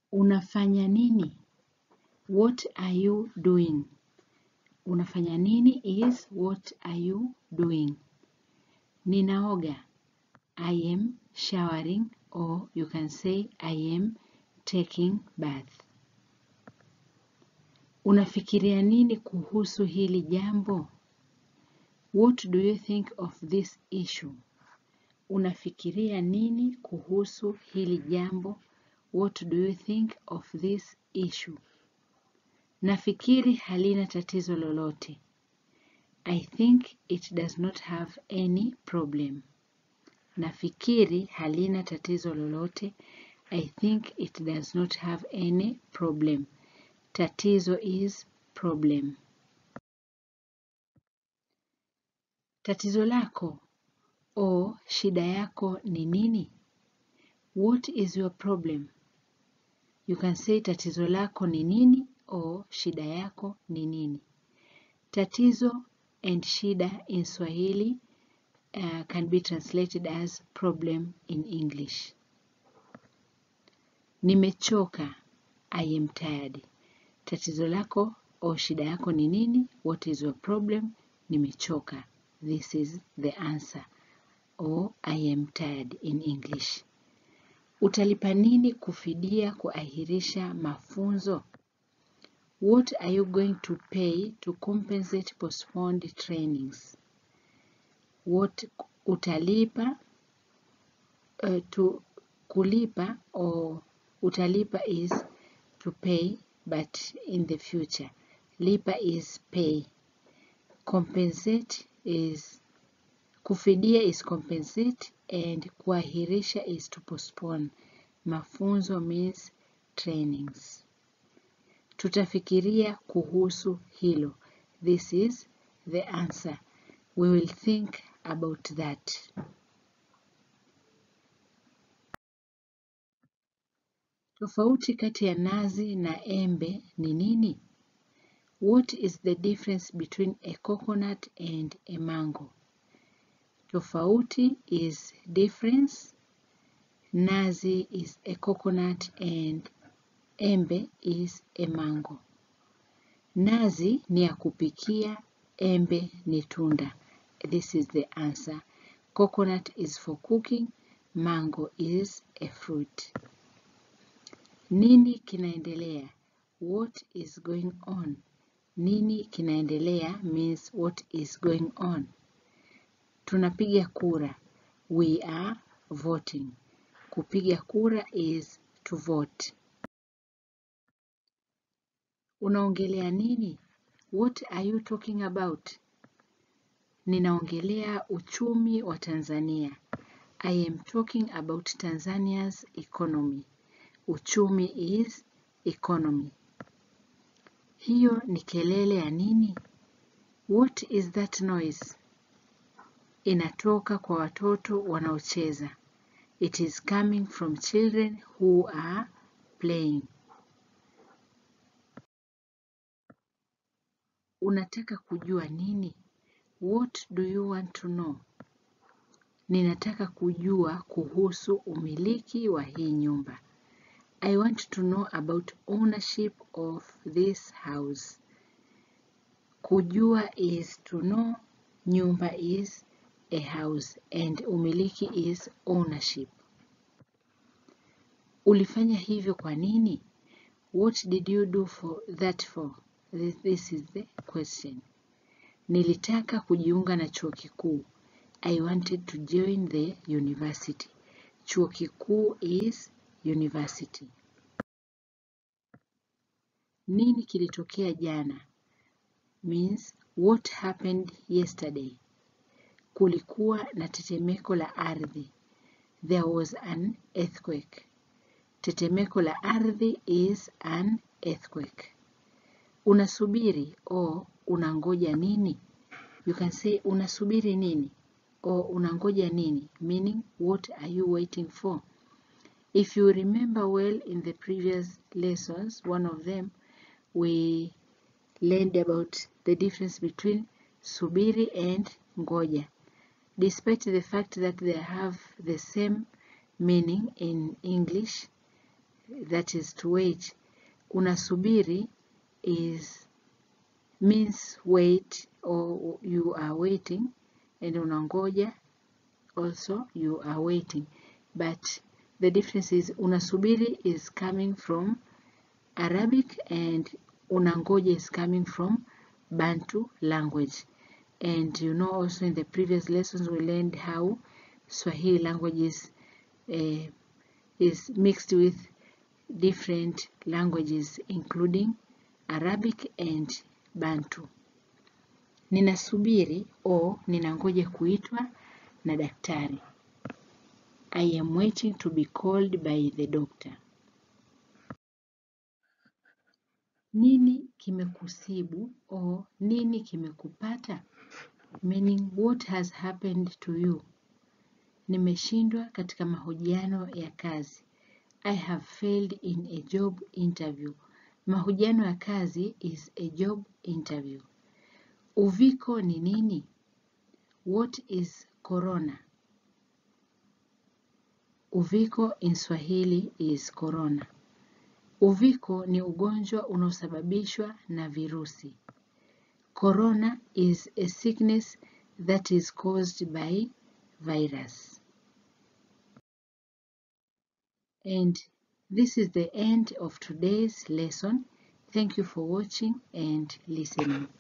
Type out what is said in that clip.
Unafanya nini? What are you doing? Unafanya nini is what are you doing? Ninaoga. I am showering, or you can say I am taking bath. Unafikiria nini kuhusu hili jambo? What do you think of this issue? Unafikiria nini kuhusu hili jambo? What do you think of this issue? Nafikiri halina tatizo lolote. I think it does not have any problem. Nafikiri halina tatizo lolote. I think it does not have any problem. Tatizo is problem. Tatizo lako o shida yako ni nini? What is your problem? You can say tatizo lako ni nini or shida yako ni nini. Tatizo and shida in Swahili can be translated as problem in English. Nimechoka. I am tired. Tatizo lako or shida yako ni nini? What is your problem? Nimechoka. This is the answer. Or I am tired in English. Utalipa nini kufidia kuahirisha mafunzo? What are you going to pay to compensate postponed trainings? What utalipa to kulipa, or utalipa is to pay but in the future. Lipa is pay. Compensate is kufidia is compensate, and kuahirisha is to postpone. Mafunzo means trainings. Tutafikiria kuhusu hilo. This is the answer. We will think about that. Tofauti kati ya nazi na embe ni nini? What is the difference between a coconut and a mango? Tofauti is difference. Nazi is a coconut and embe is a mango. Nazi ni ya kupikia, embe ni tunda. This is the answer. Coconut is for cooking, mango is a fruit. Nini kinaendelea? What is going on? Nini kinaendelea means what is going on. Tunapiga kura. We are voting. Kupiga kura is to vote. Unaongelea nini? What are you talking about? Ninaongelea uchumi wa Tanzania. I am talking about Tanzania's economy. Uchumi is economy. Hiyo ni kelele ya nini? What is that noise? Inatoka kwa watoto wanaocheza. It is coming from children who are playing. Unataka kujua nini? What do you want to know? Ninataka kujua kuhusu umiliki wa hii nyumba. I want to know about ownership of this house. Kujua is to know, nyumba is a house, and umiliki is ownership. Ulifanya hivyo kwa nini? What did you do that for? This is the question. Nilitaka kujiunga na chuo kikuu. I wanted to join the university. Chuo kikuu is university. Nini kilitokea jana? Means what happened yesterday. Kulikuwa na tetemeko la ardhi. There was an earthquake. Tetemeko la ardhi is an earthquake. Unasubiri or unangoja nini? You can say unasubiri nini or unangoja nini, meaning what are you waiting for? If you remember well in the previous lessons, one of them, we learned about the difference between subiri and ngoja. Despite the fact that they have the same meaning in English, that is to wait. Unasubiri means wait, or you are waiting, and unangoja also you are waiting. But the difference is unasubiri is coming from Arabic and unangoja is coming from Bantu language. And you know, also in the previous lessons we learned how Swahili language is mixed with different languages including Arabic and Bantu. Ninasubiri au ninangoja kuitwa na daktari. I am waiting to be called by the doctor. Nini kimekusibu au nini kimekupata? Meaning what has happened to you? Nimeshindwa katika mahojiano ya kazi. I have failed in a job interview. Mahojiano ya kazi is a job interview. Uviko ni nini? What is corona? Uviko in Swahili is corona. Uviko ni ugonjwa unaosababishwa na virusi. Corona is a sickness that is caused by virus. And this is the end of today's lesson. Thank you for watching and listening.